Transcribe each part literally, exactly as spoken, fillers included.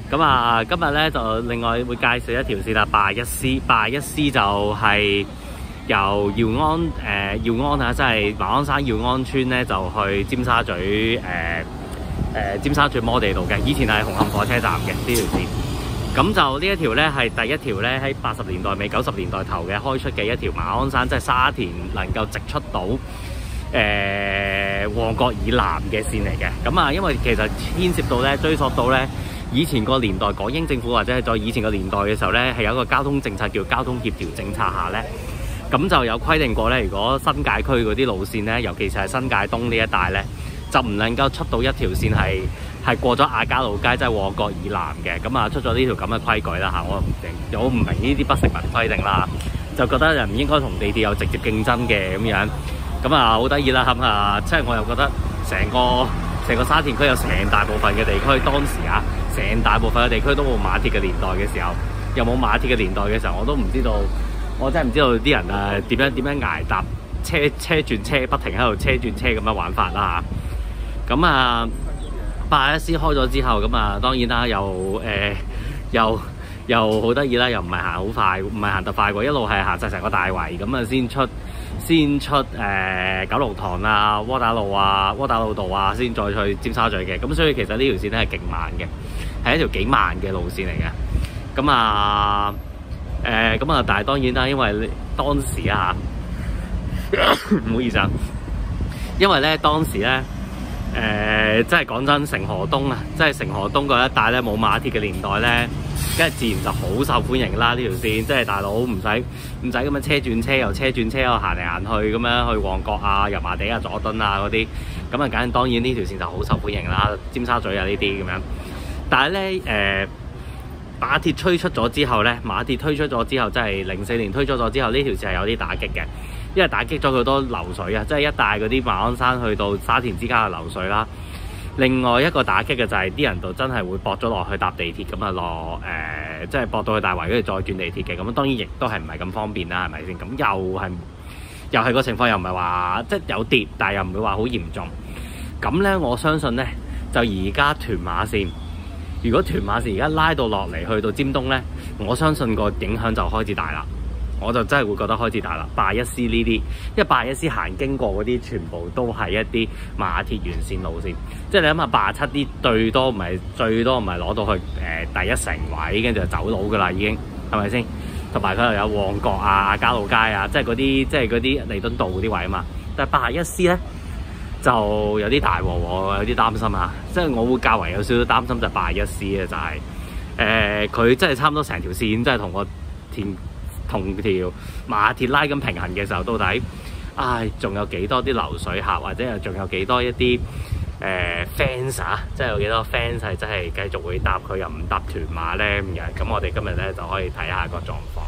咁啊，今日咧就另外會介紹一條線啦，八一 C， 八一 C 就係由耀安誒、呃、耀安啊，即係馬鞍山耀安村咧，就去尖沙咀誒誒、呃呃、尖沙咀摩地道嘅。以前係紅磡火車站嘅呢條線。咁就呢一條咧係第一條咧喺八十年代尾九十年代頭嘅開出嘅一條馬鞍山，即係沙田能夠直出到誒、呃、旺角以南嘅線嚟嘅。咁啊，因為其實牽涉到咧追溯到咧以前個年代港英政府或者係在以前個年代嘅時候咧，係有一個交通政策叫交通協調政策下咧，咁就有規定過咧，如果新界區嗰啲路線咧，尤其是係新界東呢一帶咧，就唔能夠出到一條線係係過咗亞皆老街，即係旺角以南嘅。咁啊，出咗呢條咁嘅規矩啦嚇，我唔明，我唔明呢啲不成文規定啦，就覺得人唔應該同地鐵有直接競爭嘅咁樣。咁啊，好得意啦，咁啊，即係我又覺得成個成個沙田區有成大部分嘅地區，當時啊，成大部分嘅地區都冇馬鐵嘅年代嘅時候，又冇馬鐵嘅年代嘅時候，我都唔知道，我真係唔知道啲人啊點樣點樣捱搭車車轉車，不停喺度車轉車咁樣玩法啦嚇。咁啊〜八一 C 開咗之後，咁啊當然啦，又誒、呃、又又好得意啦，又唔係行好快，唔係行得快喎，一路係行晒成個大圍，咁啊先出先出誒、呃、九龍塘啊、窩打老啊、窩打老道啊，先再去尖沙咀嘅。咁所以其實呢條線咧係勁慢嘅，係一條幾慢嘅路線嚟嘅。咁啊誒咁啊，但係當然啦，因為當時啊唔好意思啊，因為咧當時咧。誒、呃，即係講真，成河東啊，即係成河東嗰一帶咧，冇馬鐵嘅年代咧，跟住自然就好受歡迎啦。呢條線即係大佬唔使唔使咁樣車轉車，又車轉車又行嚟行去咁樣去旺角啊、油麻地啊、佐敦啊嗰啲，咁啊，梗當然呢條線就好受歡迎啦。尖沙咀啊呢啲咁樣，但係咧誒，馬鐵推出咗之後咧，馬鐵推出咗之後，即係零四年推出咗之後，呢條線係有啲打擊嘅。因為打擊咗好多流水啊，即係一帶嗰啲馬鞍山去到沙田之間嘅流水啦。另外一個打擊嘅就係啲人就真係會駁咗落去搭地鐵咁啊落誒，即係駁到去大圍跟住再轉地鐵嘅。咁當然亦都係唔係咁方便啦，係咪先？咁又係又係個情況，又唔係話即係有跌，但係又唔會話好嚴重。咁咧，我相信咧，就而家屯馬線，如果屯馬線而家拉到落嚟去到尖東咧，我相信個影響就開始大啦。我就真係會覺得開始大啦，八一 C 呢啲，因為八一 C 行經過嗰啲全部都係一啲馬鐵沿線路線，即係你諗下八七啲最多唔係最多唔係攞到去誒、呃、第一城位，跟住就走佬噶啦已經，係咪先？同埋佢又有旺角啊、亞皆老街啊，即係嗰啲即係嗰啲彌敦道嗰啲位啊嘛。但係八一 C 咧就有啲大鑊喎，有啲擔心啊，即係我會較為有少少擔心就係八一 C 啊，就係誒佢真係差唔多成條線，真係同個田。同條馬鐵拉咁平衡嘅時候，到底唉仲有幾多啲流水客，或者又仲有幾多一啲誒、呃、fans 啊？即係有幾多 fans 係真係繼續會搭佢又唔搭屯馬咧咁樣？咁我哋今日咧就可以睇下個狀況。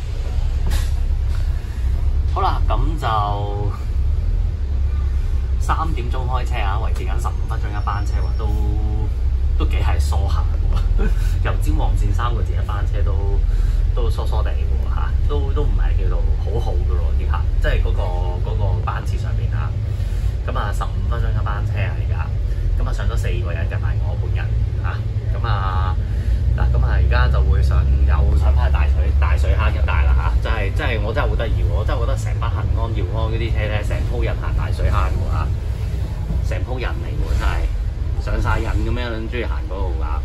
好啦，咁就三點鐘開車啊，維持緊十五分鐘一班車喎，都都幾係疏下喎。由尖旺線三個字一班車都。都疏疏地喎嚇，都都唔係叫做好好嘅咯啲客，即係嗰、嗰個嗰個班次上面啊。咁啊，十五分鐘一班車啊，而家咁啊上咗四個人，加埋我本人嚇。咁啊嗱，咁啊而家就會上又上翻去大水大水坑一帶啦嚇，真係真係我真係好得意喎！我真係覺得成班恒安耀安嗰啲車咧，成鋪人行大水坑喎嚇，成鋪人嚟喎真係上晒癮咁樣，中意行嗰度㗎。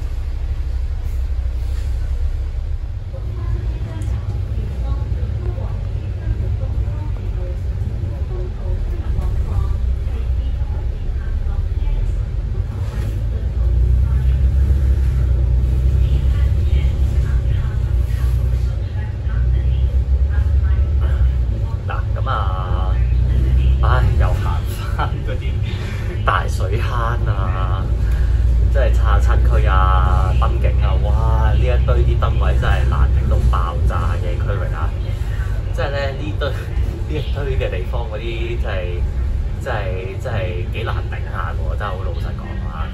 大水坑啊，即係叉七區啊、濱景啊，哇！呢一堆啲燈位真係難頂到爆炸嘅區域啊！即係咧呢堆呢一堆嘅地方嗰啲，真係真係真係幾難頂下喎！真係好老實講啊！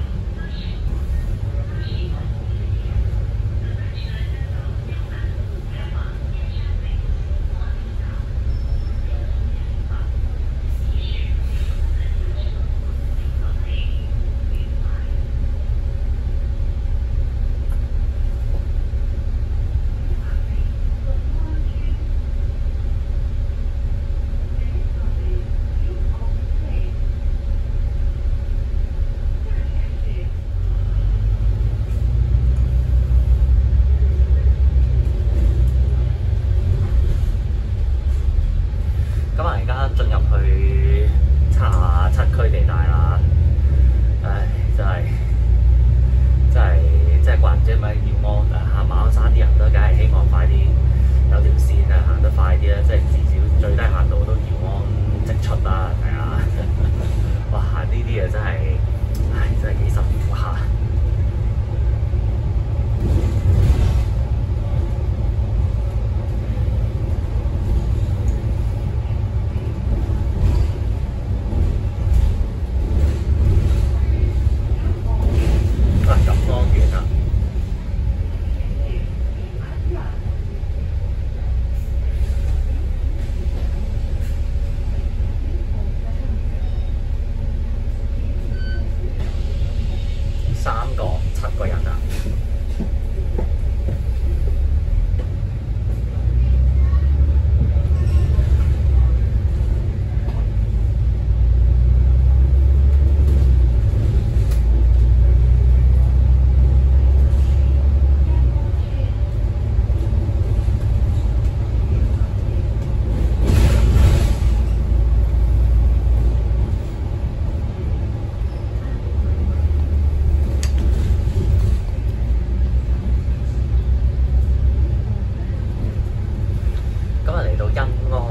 啊嚟到欣安。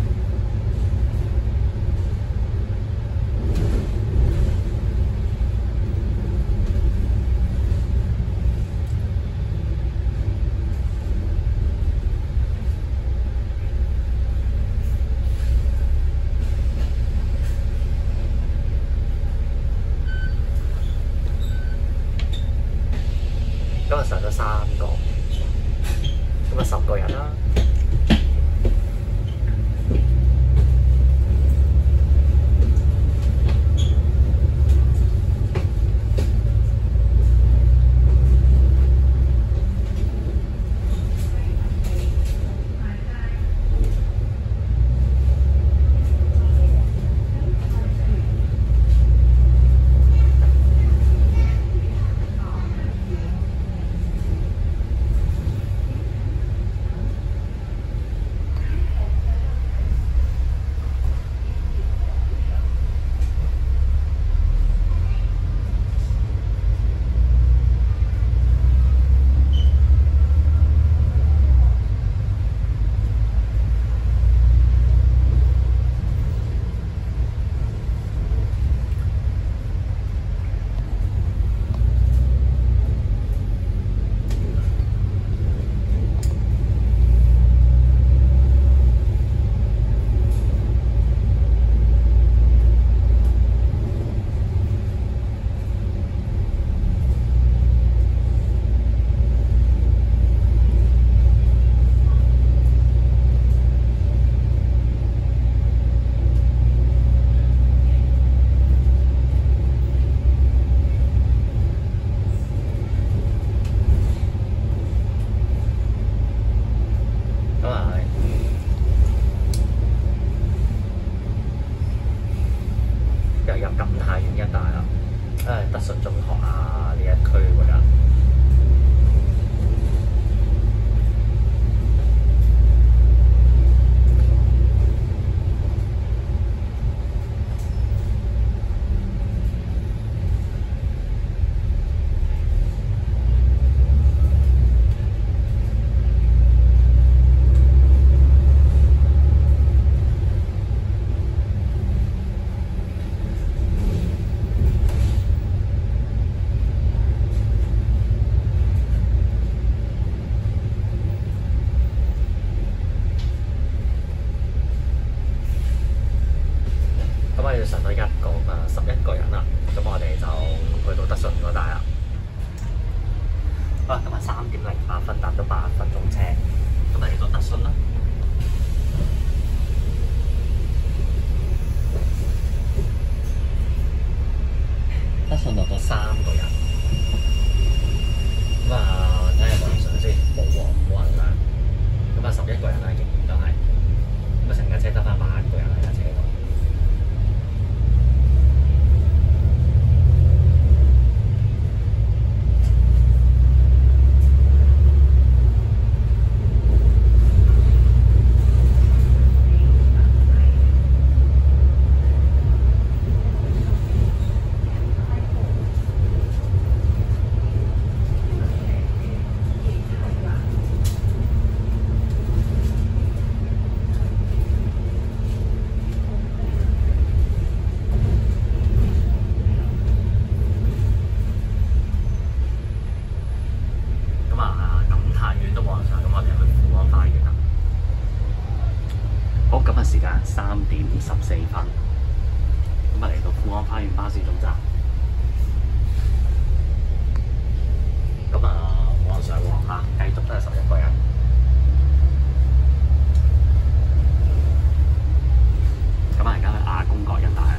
今日上咗三個，咁啊十個人啦。入錦泰苑一帶啦，誒德順中學啊呢一區嗰度。上到一個啊十一個人啦，咁我哋就去到德順嗰帶啦。好啦，今日三點零八分搭咗八分鐘車，咁嚟到德順啦。德順落咗三個人，咁啊睇下網上先，冇喎冇人啦。咁啊十一個人啦，仍然都係，咁啊成架車得翻八個人喺架車度。時間三點十四分，咁啊嚟到富安花園巴士總站，咁啊往上往下，繼續都係十一個人。咁啊而家去亞公角一帶。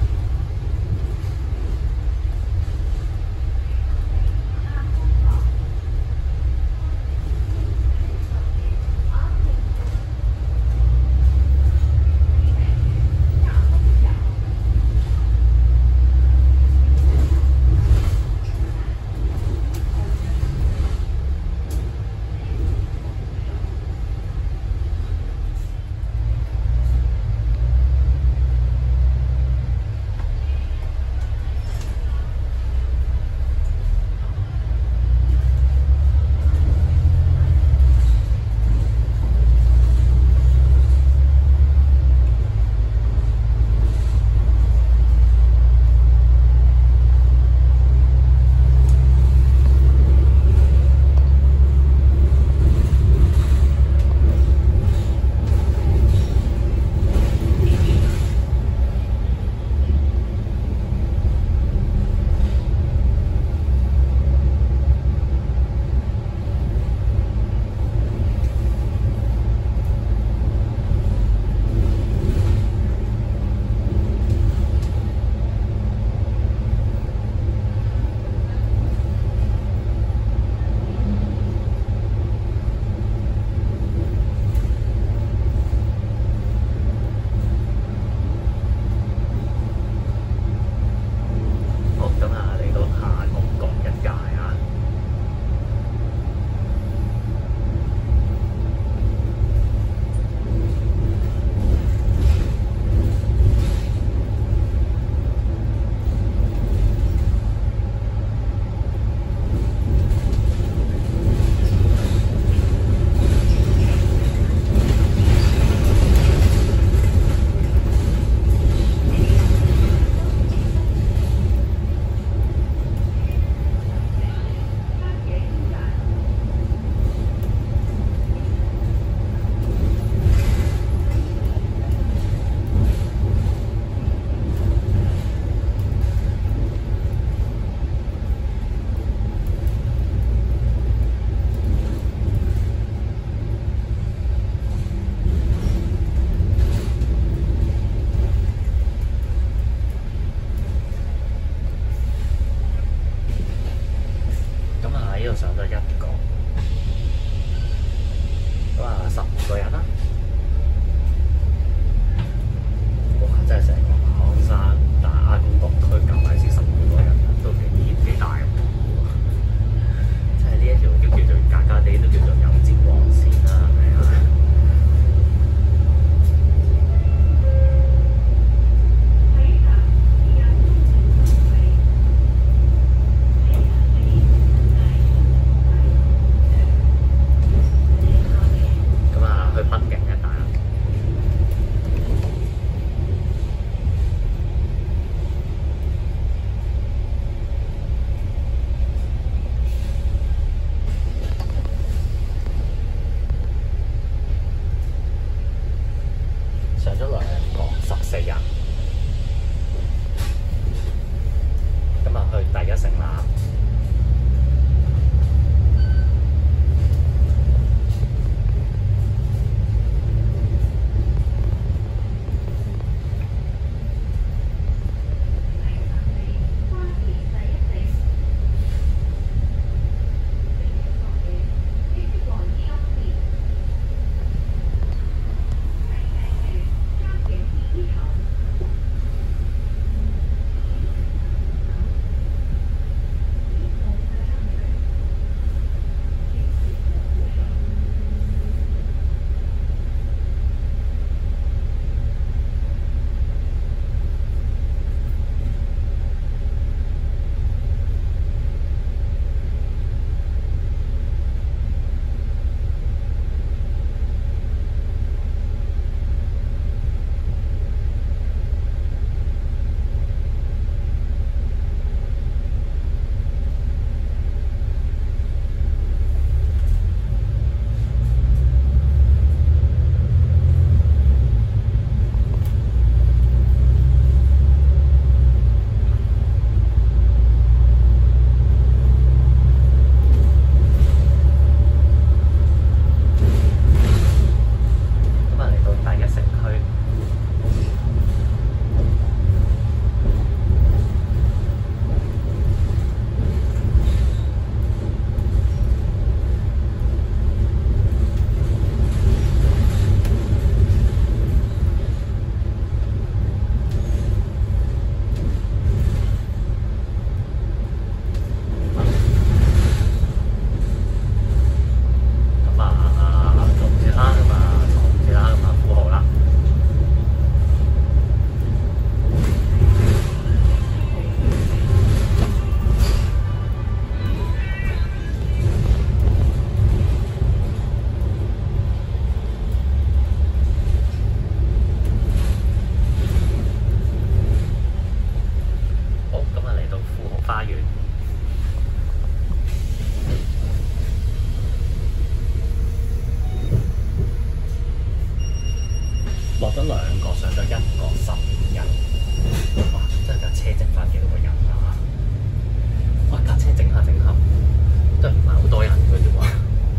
落咗兩個，上咗一個十五人。哇！真係架車剩翻幾多個人啊？哇！架車整下整下，真係唔係好多人嘅啫喎。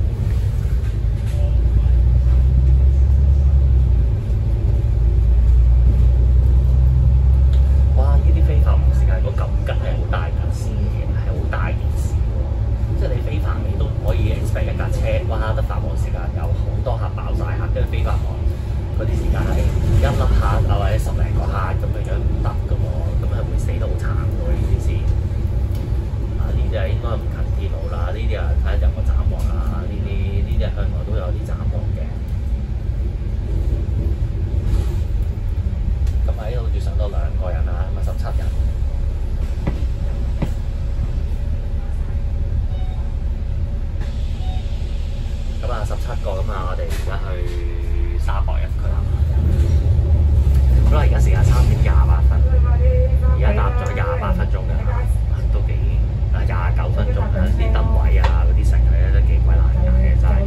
哇！呢啲非繁忙時間個咁緊係好大件事嘅，係好大件事喎。即係你非繁你都唔可以 expect 一架車，哇！得繁忙時間有好多客爆晒客，跟住非繁忙嗰啲時間係一粒客啊或者十零個客咁樣樣唔得㗎喎，咁係會死得好慘喎呢啲先。啊呢啲係應該唔近鐵路啦，呢啲啊睇下有冇斬獲啊，呢啲呢啲向來都有啲斬獲嘅。咁喺度要上到兩個人啊，咁啊十七人。咁啊十七個咁啊，我哋而家去沙博入區啦。好啦，而家時間三點廿八分，而家搭咗廿八分鐘嘅，都幾啊廿九分鐘啊！啲燈位啊，嗰啲成咧都幾鬼難解嘅，真係。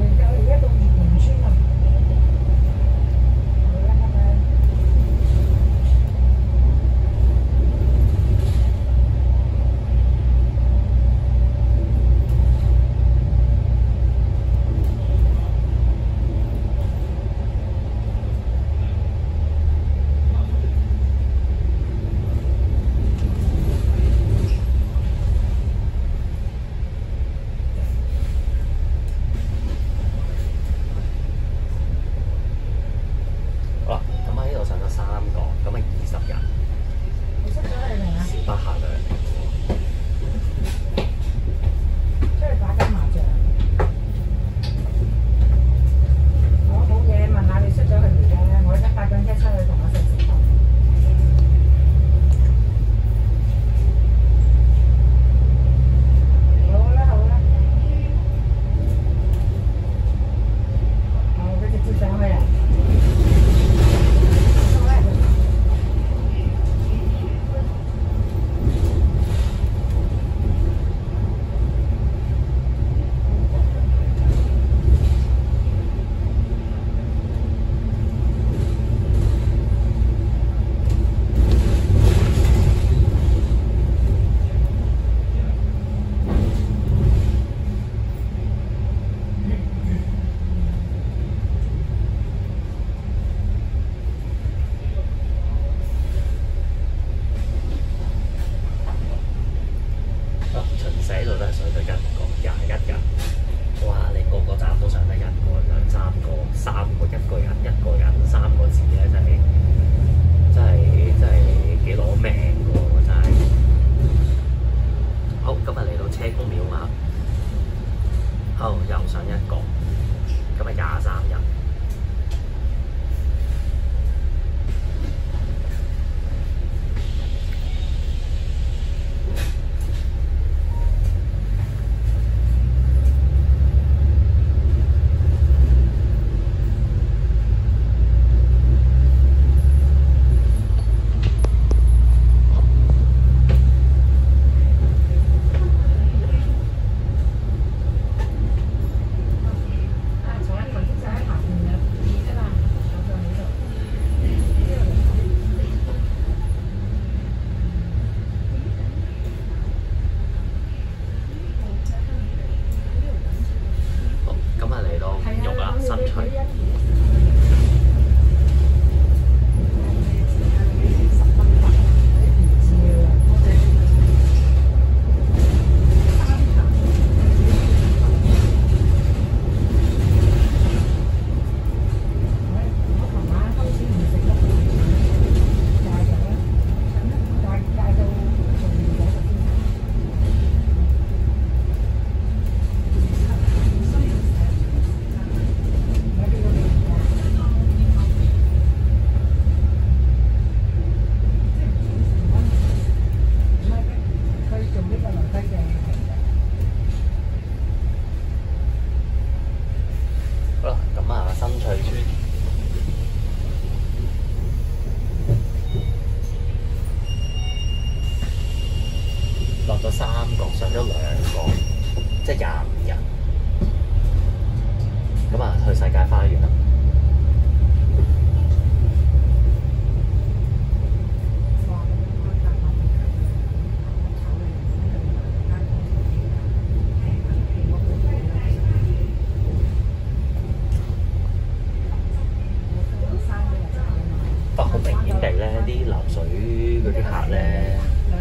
咧啲流水嗰啲客咧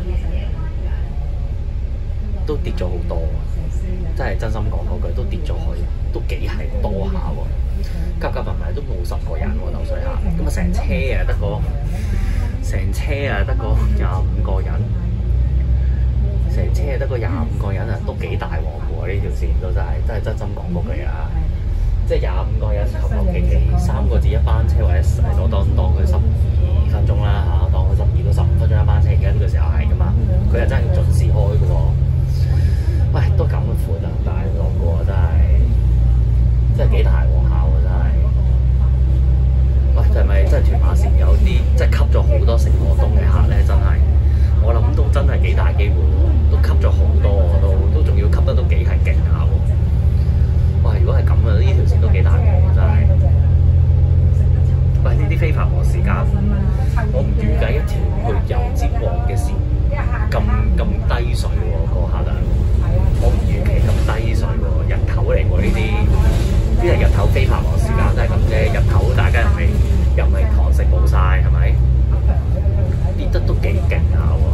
都跌咗好多，真係真心講嗰句都跌咗去，都幾係多下喎，夾夾埋埋都冇十個人喎流水客，咁啊成車啊得個成車啊得個廿五個人，成車啊得個廿五個人啊，都幾大鑊喎呢條線都真係真係真心講嗰句啊！即係廿五個人求求其其三個字一班車，或者我當當佢十二分鐘啦嚇，當佢十二到十五分鐘一班車，而家呢個時候係噶嘛，佢係真係準時開嘅喎。喂，都咁闊啊，大鑊喎真係，真係幾大鑊下喎真係。喂，係咪真係屯馬線有啲即係吸咗好多城和東嘅客咧？真係，我諗都真係幾大機會喎，都吸咗好多都都仲要吸得都幾係勁下喎。哇！如果係咁啊，呢條線都幾大鑊真係。喂，呢啲非繁忙時間，我唔預計一條去油尖旺嘅線咁咁低水喎，個客量。我唔預期咁低水喎，日頭嚟喎呢啲，呢係日頭非繁忙時間都係咁啫。日頭大家又未又未堂食冇晒，係咪？跌得都幾勁下喎。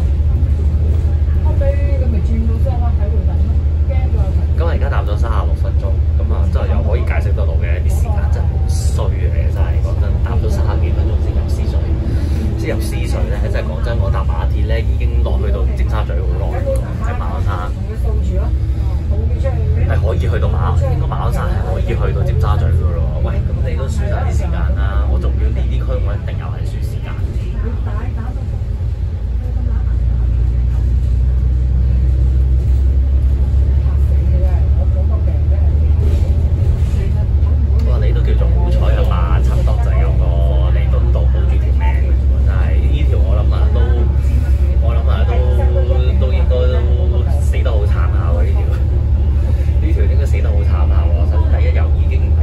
咁我而家搭咗三十六分鐘，咁啊真係又可以解釋得到嘅，啲時間真係好衰嘅，真係講真，搭咗三十幾分鐘先入獅隧，先入獅隧咧，真係講真，我搭馬鐵咧已經落去到尖沙咀好耐，喺馬鞍山係可以去到馬，應該馬鞍山係可以去到尖沙咀噶咯。喂，咁你都輸晒啲時間啦，我仲要呢啲區，我一定又係輸時間。你都叫做好彩啊嘛，差唔多就有個彌敦道保住條命嘅，真係呢條我諗啊都，我諗啊都都應該都死得好慘下喎呢條，呢條應該死得好慘下喎。首先第一由已經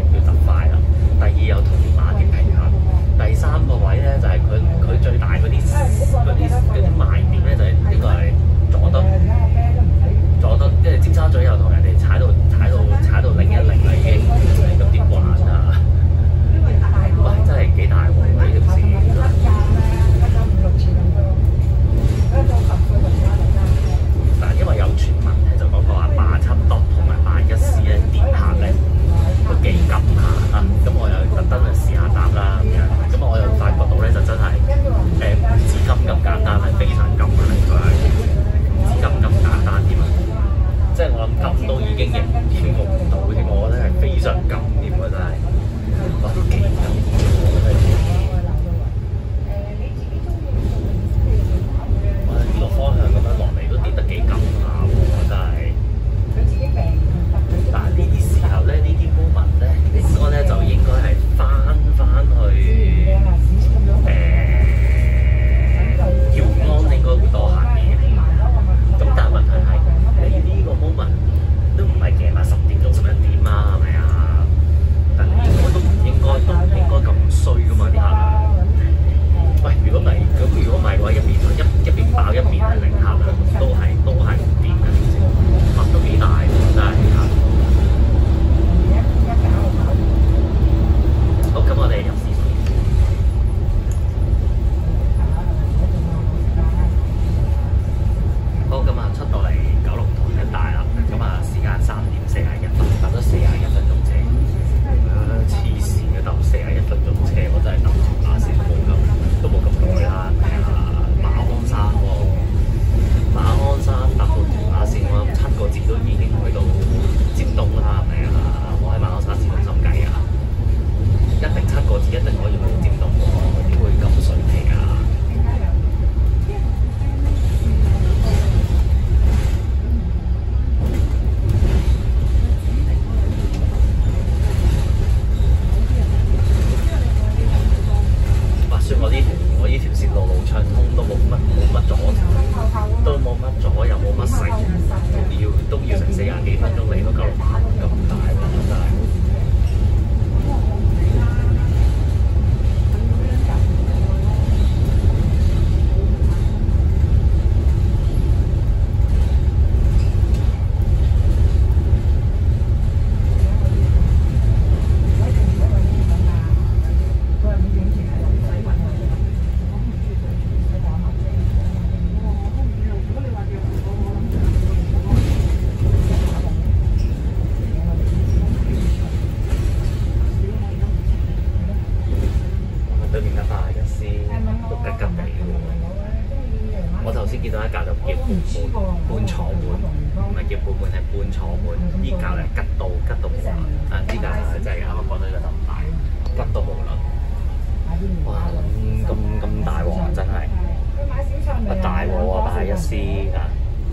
對面間八一 C 都吉吉地喎。我頭先見到一格就叫半半坐滿，唔係叫半滿係半坐滿。依格咧吉到吉到無倫，啊呢格真係啱啱講到呢個就唔大，吉到無倫。哇咁咁咁大鑊啊！真係不大鑊啊！八一 C 啊！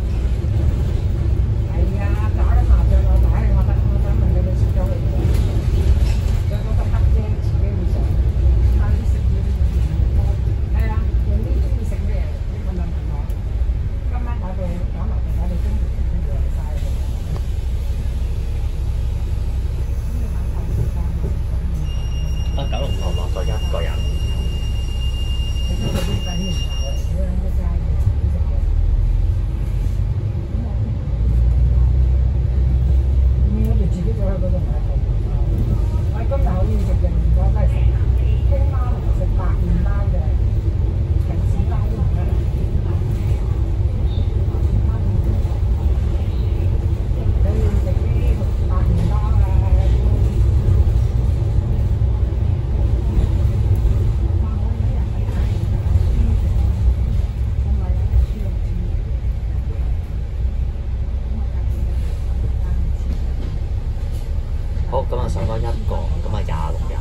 係啊，打緊麻將我打，我想我想問你哋食咗未？有嗰個黑姐自己會上，晏啲食嘢啲係啊，用啲中意食咩？你問問我。今晚我哋講埋我哋中意食嘅嘢晒佢。啊，九龍塘落咗一個人。好，咁啊上多一個，咁啊廿六人。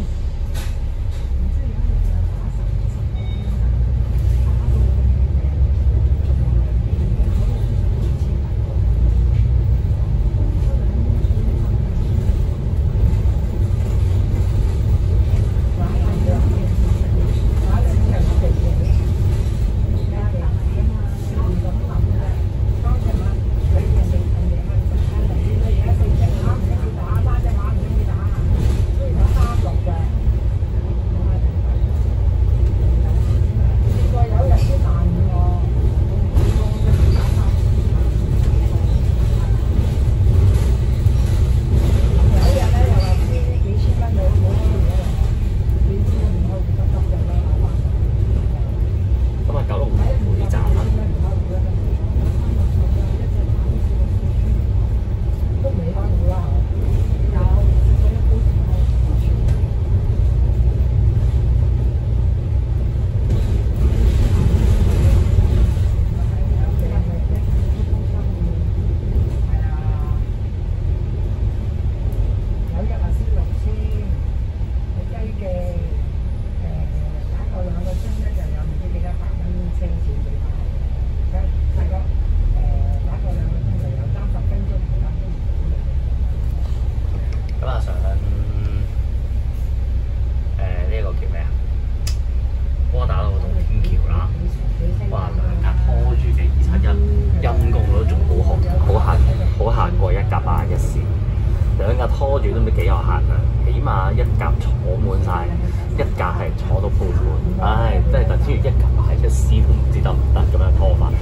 兩架拖住都唔知幾有限量，起碼一架坐滿晒，一架係坐到鋪滿。唉，真係等於一架八一 C 都唔知得唔得咁樣拖法。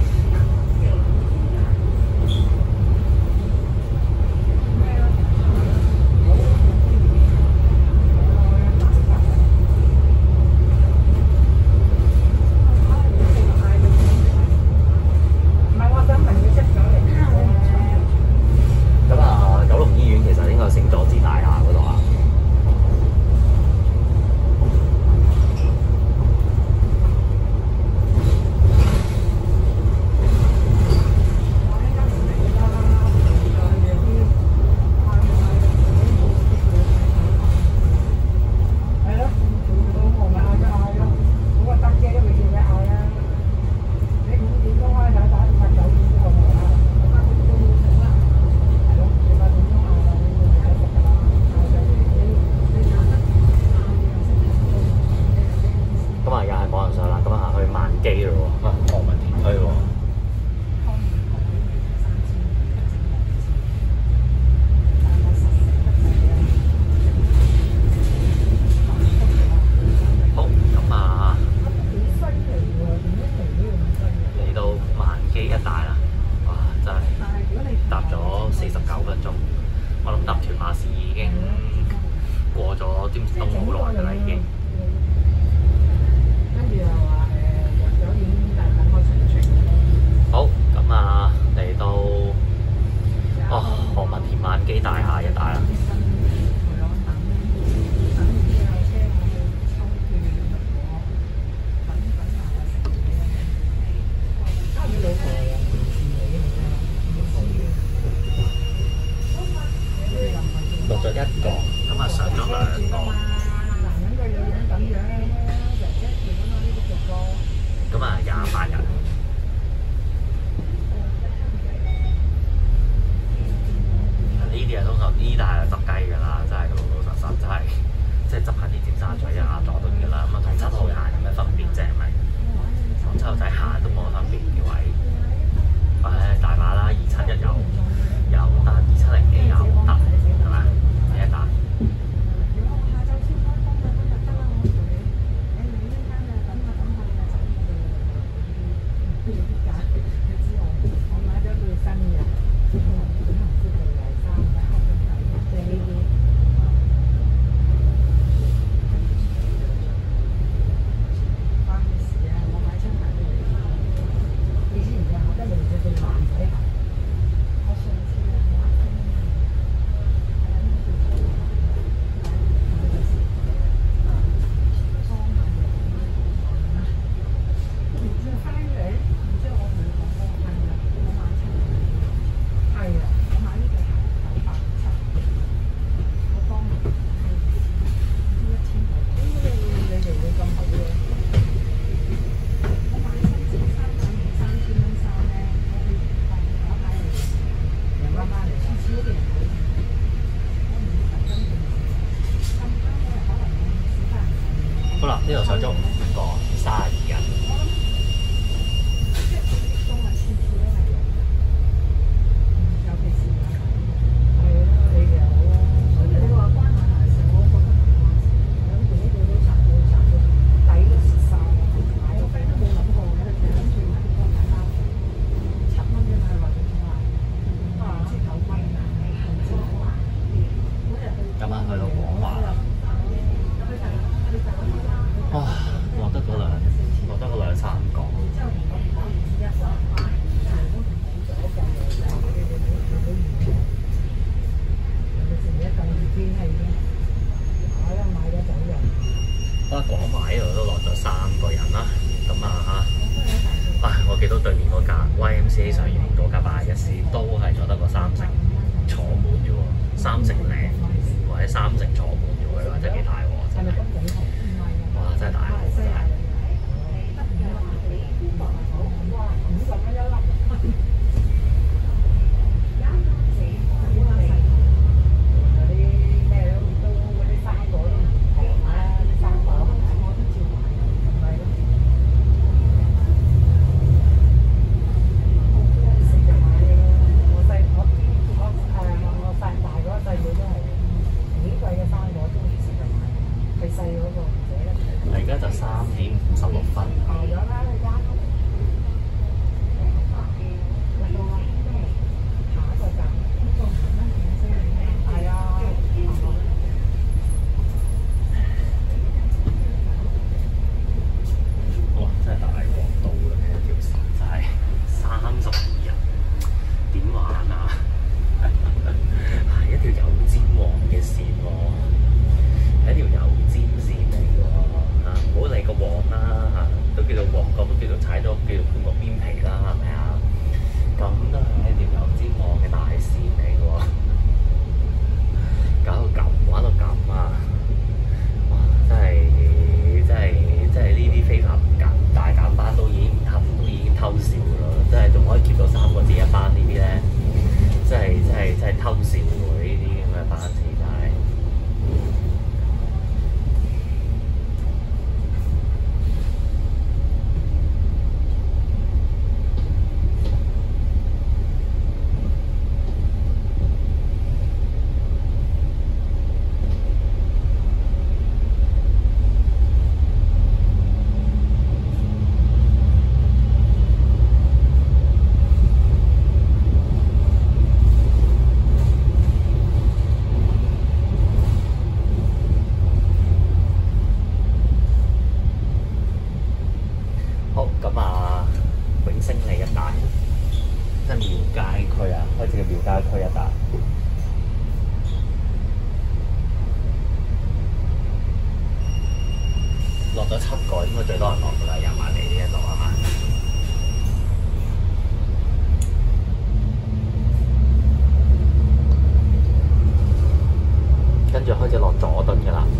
好啦，呢度上咗五個，三十二人。今晚去到廣華啦，哇！落得嗰兩落得嗰兩三個。好啦，廣華呢度都落咗三個人啦，咁啊嚇，唉，我見到對面嗰架 Y M C A 上面嗰架八一 C 都係坐得個三成坐滿啫喎，三成零。或者三成坐滿咗佢話，真係幾大鑊，真係，哇！真係大鑊真係。而家就三點五十六分。哇！真係大鑊到啦，呢條線真係三十二人，點玩啊？係一條油尖旺嘅線喎，係一條油尖線嚟㗎喎嚇，唔好理個旺啦嚇，都叫做旺角，都叫做踩咗叫做半個邊皮啦，係咪啊？咁都係一條油尖旺嘅大線嚟㗎喎，搞到咁玩到咁啊！哇！真係真係真係呢啲飛鴿減大減班都已經偷都已經偷笑啦，真係仲可以 keep 到三個字一班呢啲咧，真係真係真係偷笑喎！呢啲咁嘅班次真係。好咁啊，永星里一帶，即係廟街區啊，開始嘅廟街區一帶。落咗七個，應該最多人落㗎啦，油麻地呢一度係嘛？跟住開始落佐敦㗎啦。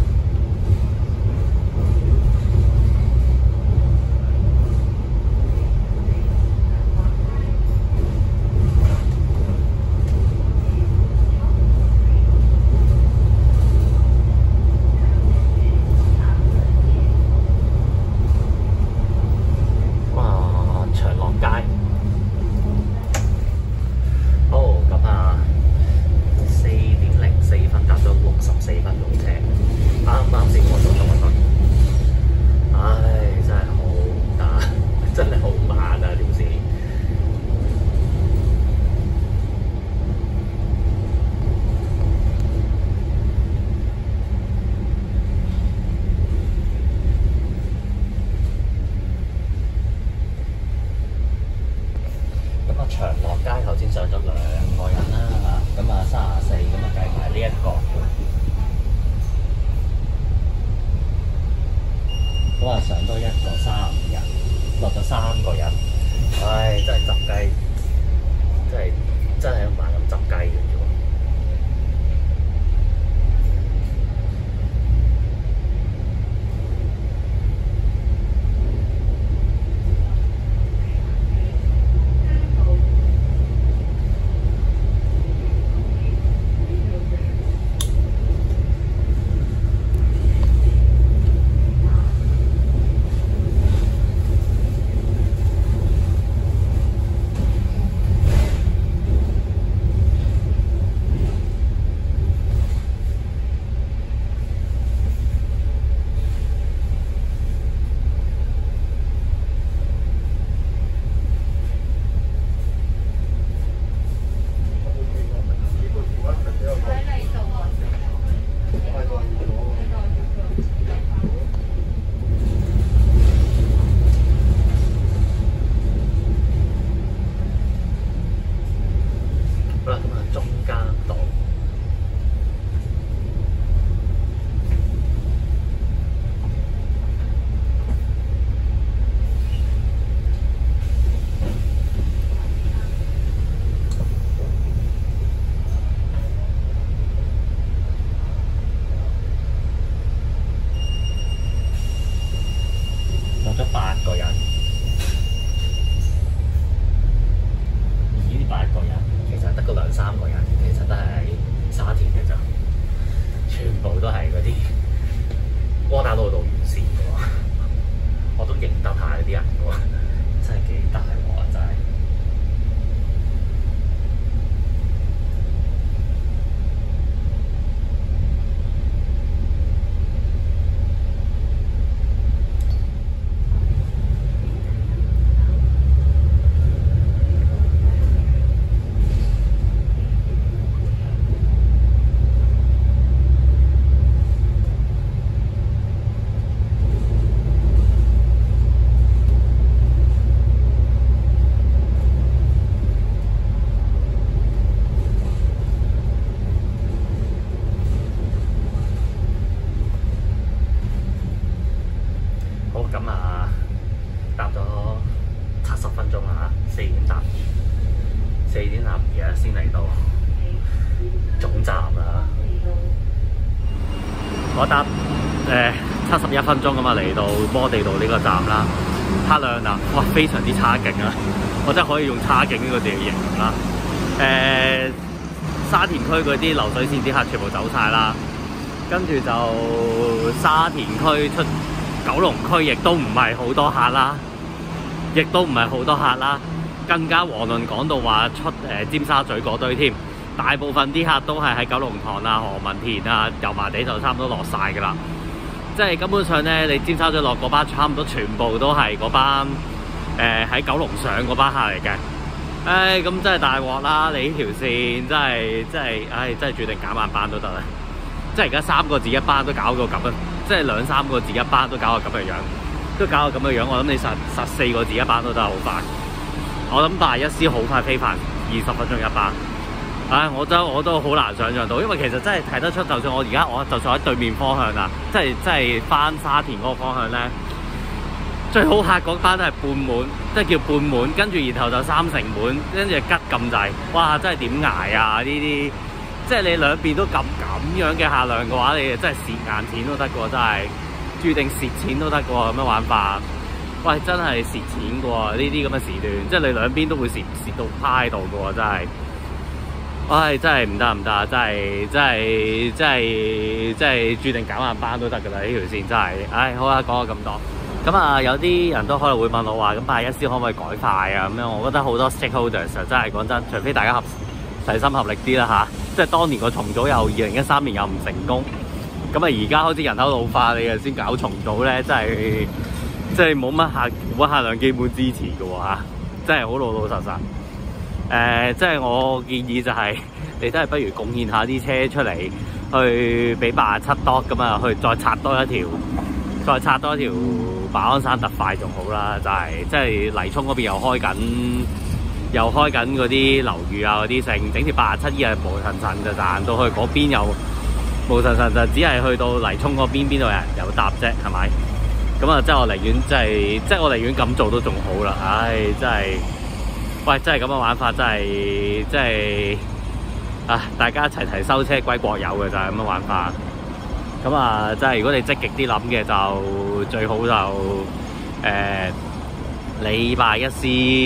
長樂街頭先上咗兩個人啦嚇，咁啊三十四，咁啊計埋呢一個，咁啊上多一個三十五人，落咗三個人，唉真係執雞，真係真係猛咁執雞嘅啫喎。 咗八個人，咦？呢八個人其實得個兩三個人，其實都係喺沙田嘅咋，全部都係嗰啲窩打老道沿線嘅喎，我都認得下嗰啲人嘅喎，真係幾大鑊啊！真係。咁啊，搭咗七十分鐘啦，四點搭二，四點搭二啊，先嚟到總站啦。我搭誒七十一分鐘咁啊，嚟到摩地道呢個站啦。黑亮啊，哇，非常之差勁啊！我真係可以用差勁呢個字嚟形容啦。誒、呃，沙田區嗰啲流水線啲客全部走晒啦，跟住就沙田區出九龍區亦都唔係好多客啦，亦都唔係好多客啦，更加遑論講到話出誒、呃、尖沙咀嗰堆添，大部分啲客都係喺九龍塘啊、何文田啊、油麻地就差唔多落晒㗎啦。即係根本上咧，你尖沙咀落嗰班差唔多全部都係嗰班誒喺、呃、九龍上嗰班客嚟嘅。唉，咁真係大鑊啦！你呢條線真係真係，唉，真係注定減慢班都得啦。即係而家三個字一班都搞到咁樣，即係兩三個字一班都搞到咁嘅樣，都搞到咁嘅樣。我諗你實實四個字一班都得好快。我諗八一 C 好快飛返二十分鐘一班。唉，我都我都好難想像到，因為其實真係睇得出，就算我而家我就算喺對面方向啦，即係即係翻沙田嗰個方向咧，最好客嗰班都係半滿，即係叫半滿，跟住然後就三成滿，跟住吉咁滯。哇！真係點捱啊呢啲？即係你兩邊都咁咁樣嘅客量嘅話，你真係蝕硬錢都得嘅喎，真係注定蝕錢都得嘅喎，咁樣玩法。喂，真係蝕錢嘅喎，呢啲咁嘅時段，即係你兩邊都會蝕蝕到趴喺度嘅喎，真係。唉，真係唔得唔得，真係真係真係真係注定減慢班都得㗎啦！呢條線真係，唉，好啦，講咗咁多。咁啊，有啲人都可能會問我話，咁八一 C 可唔可以改快啊？咁樣，我覺得好多 stakeholders 真係講真，除非大家合齊心合力啲啦嚇。即係當年個重組又二零一三年又唔成功，咁啊而家開始人口老化，你又先搞重組咧，真係即係冇乜客冇客量基本支持嘅喎嚇，真係好老老實實。誒、呃，即係我建議就係、是、你真係不如貢獻下啲車出嚟，去俾八十七多咁啊，去再拆多一條，再拆多一條馬鞍山特快仲好啦，就係、是、即係泥涌嗰邊又開緊。又開緊嗰啲樓宇啊，嗰啲剩整條八十七依係無塵塵就賺到去嗰邊，又無塵塵就只係去到泥涌嗰邊邊度有人有搭啫，係咪？咁啊，即係我寧願即係即係我寧願咁做都仲好啦。唉，真係，喂，真係咁嘅玩法真係真係啊！大家一齊齊收車歸國有嘅就係咁嘅玩法。咁啊，即係如果你積極啲諗嘅就最好就誒。呃你八一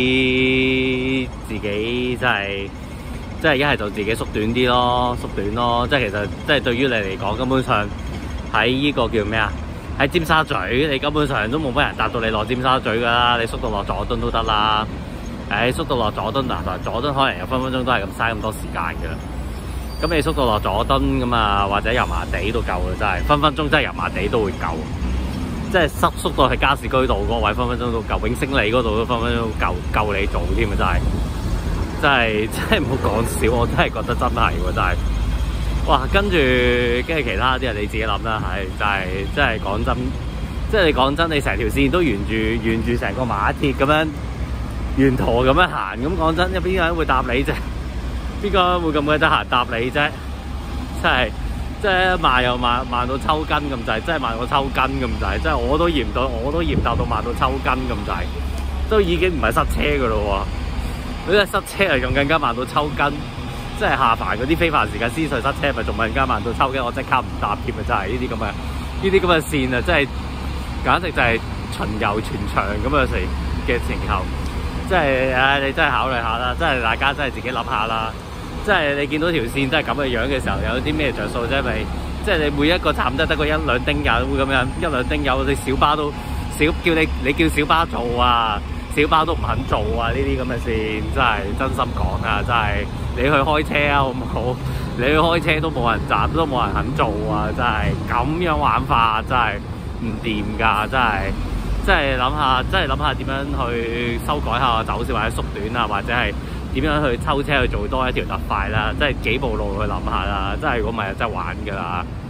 C 自己真係，即係一係就自己縮短啲咯，縮短咯。即係其實，即係對於你嚟講，根本上喺呢個叫咩啊？喺尖沙咀，你根本上都冇乜人搭到你落尖沙咀㗎啦。你縮到落佐敦都得啦。誒，縮到落佐敦嗱，佐敦可能有分分鐘都係咁嘥咁多時間㗎啦。咁你縮到落佐敦咁啊，或者油麻地都夠嘅，真係分分鐘真係油麻地都會夠。即係縮縮到去加士居道嗰個位，分分鐘都夠；永星里嗰度都分分鐘都夠夠你做添啊！真係，真係真係唔好講笑，我真係覺得真係喎，真係。哇！跟住跟住其他啲人你自己諗啦，係就係真係講真，即係你講真，你成條線都沿住沿住成個馬鐵咁樣沿途咁樣行，咁講真，有邊個人會搭你啫？邊個會咁鬼得閒搭你啫？真係。即係慢又慢，慢到抽筋咁滯，真係慢到抽筋咁滯，即係我都嫌到，我都嫌搭到慢到抽筋咁滯，都已經唔係塞車㗎咯喎！如果塞車係仲更加慢到抽筋，即係下凡嗰啲非凡時間獅隧塞車，咪仲更加慢到抽筋，我即刻唔搭添啊！真係呢啲咁嘅呢啲咁嘅線啊，真係簡直就係巡遊全場咁嘅時嘅時候，即係唉，你真係考慮下啦，即係大家真係自己諗下啦。即係你見到條線真係咁嘅樣嘅時候，有啲咩着數啫？咪即係你每一個站都得個一兩丁友咁樣，一兩丁友，你小巴都小叫你你叫小巴做啊，小巴都唔肯做啊！呢啲咁嘅線真係真心講啊，真係你去開車啊好唔好？你去開車都冇人站，都冇人肯做啊！真係咁樣玩法真係唔掂㗎，真係真係諗下，真係諗下點樣去修改下走線或者縮短啊，或者係點樣去抽車去做多一條特快啦，即係幾步路去諗下啦，真係如果唔係真係玩㗎啦〜